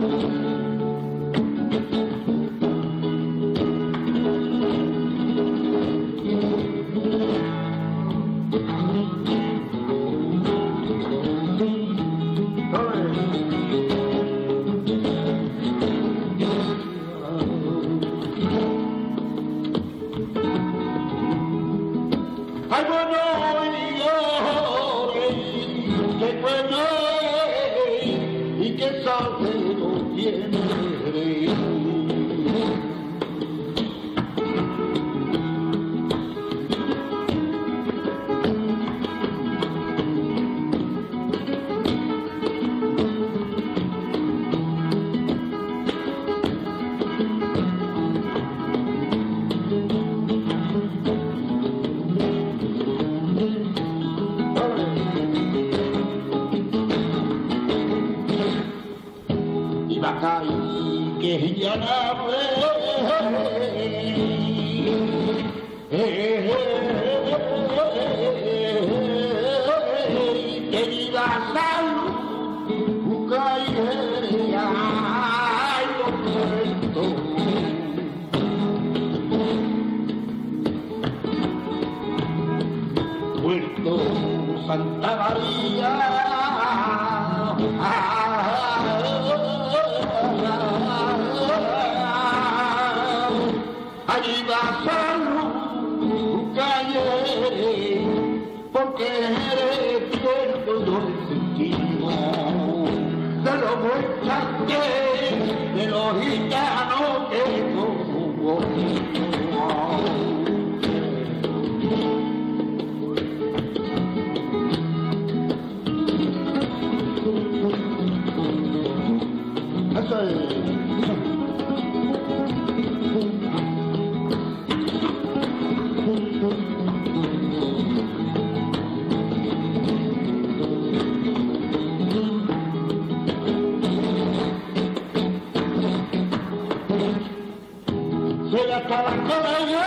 Santa María, allí va salud, calle, porque eres cierto el destino de los muchachos, de los gitanos que no se la acaba con ella.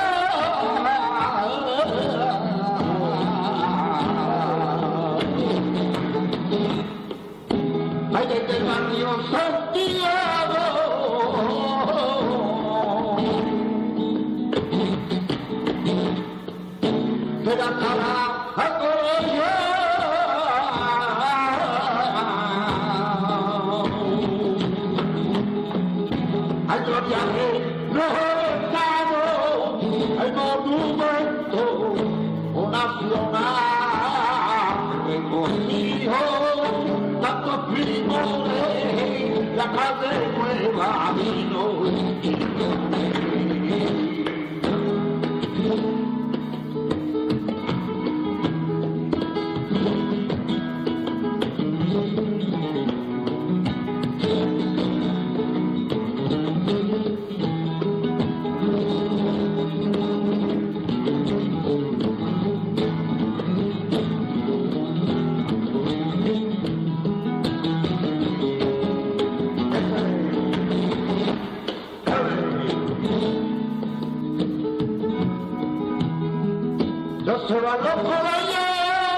Ay, desde el barrio Santiago se la acaba con ella. Ay, gloria a Dios. El monumento nacional recogido tantos primos de la calle Nueva vino. Se va loco allá,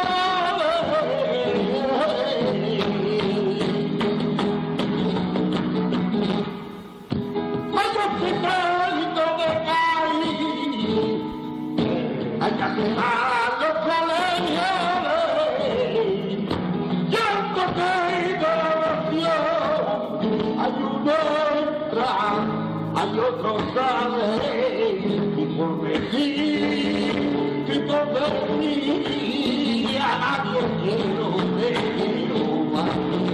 vaya hospitalito de caí, allá se van los colegios, llanto que oración, hay uno entra, hay otro sale, y por decir que por mí a nadie quiero más.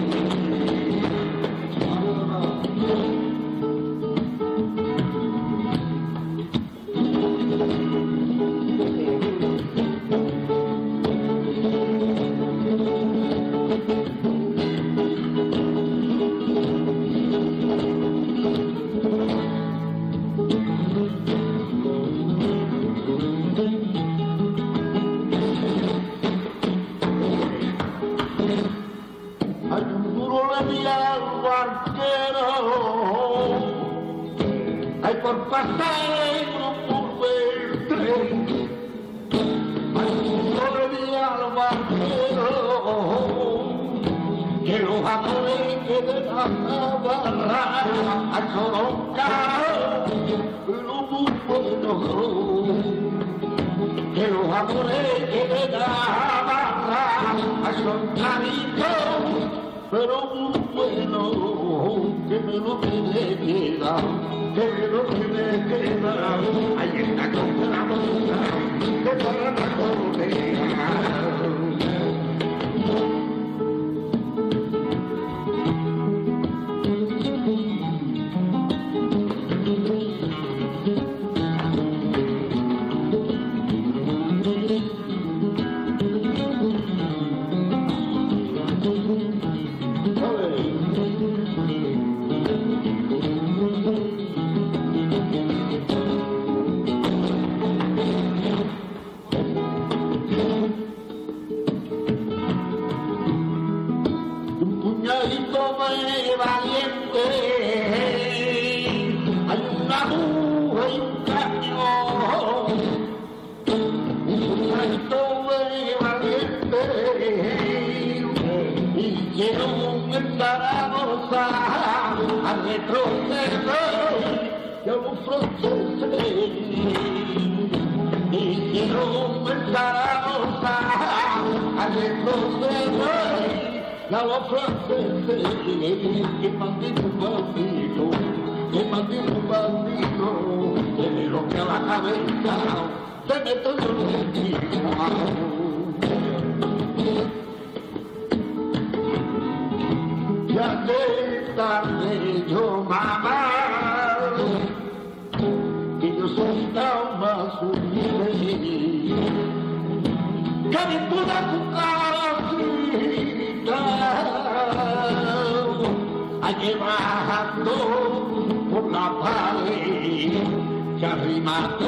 Hay por pasar por el tren, hay un solo día al barquero que lo los amores que de la barra al soroncar, pero muy bueno. Que los amores que de la barra al soroncar, pero muy bueno. Que me lo que me queda, que me lo que me queda. Ahí está con la boca, que para la correa. Valiente, hay una mujer y un cañón, un puñadito valiente, y quiero un Zaragoza a retroceder y a los franceses, y quiero un Zaragoza a retroceder. La franceses, que maldito bandido, que me rompe la cabeza, se me todo lo ya que tarde yo, mamá, que yo soy tan más humilde, que me pueda llevando por la pared, se arrimate,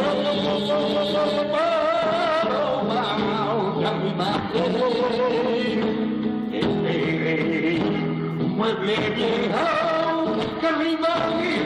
un mueble viejo que arriba